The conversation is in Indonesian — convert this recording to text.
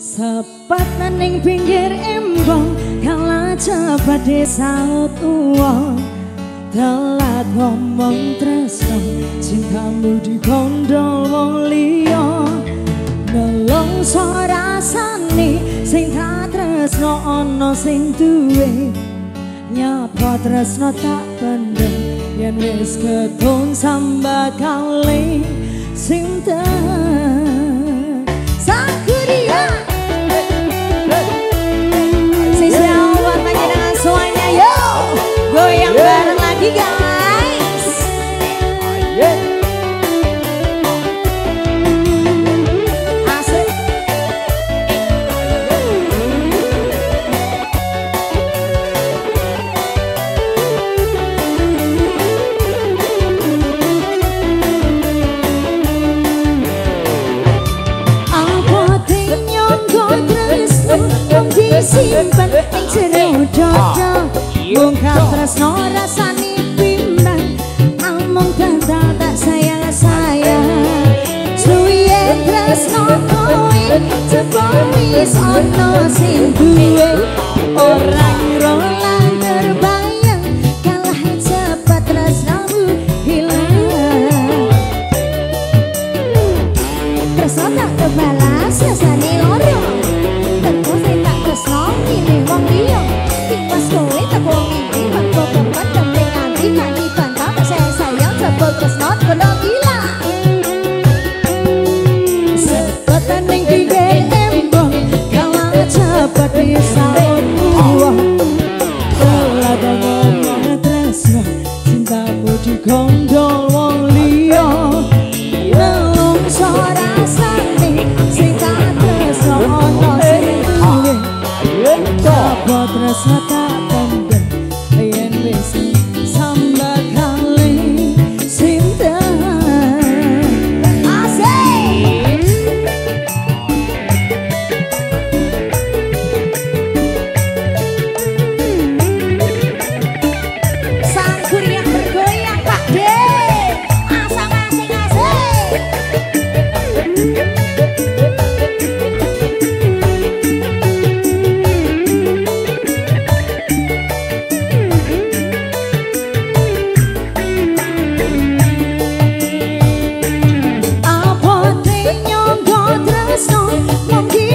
Sepat ning pinggir embong kala cepat disaut uang telat ngomong tresno cintamu dikondol wong liya nelongso rasane sing tak tresno ana sing duwe nyapa tresno tak pendem yen wis ketun sambat kali cinta Sakuria goyang bareng lagi guys. Asik. Apa tinyon kok tresno wong disimpen ing jero dada Bungkap tresno rasane bimbang Among dadal tak sayang-sayang Suye tresno kowe Jebol wis ono sing duwe Ora ngira lan terbayang Kalah cepat tresnomu hilang Tresno tak kebalas rasane loro Teko sing tak tresno milih wong liya Tiwas kowe teko mimpi Bangko kepat demi nganti Nganti bantah saya sayang Jebol tresno kono gila Sepetan ning pinggir embong Kalah cepat disaut uang Telat ngomong tresno Cintamu digondol wong liya Nelongso rasane Sing tak tresno ono sing duwe Apa tresno tak pendem yen wis sambat kali cinta Asik Sangkur yang bergoyang Pak De Asam asik asik Apa tinyon kok tresno wong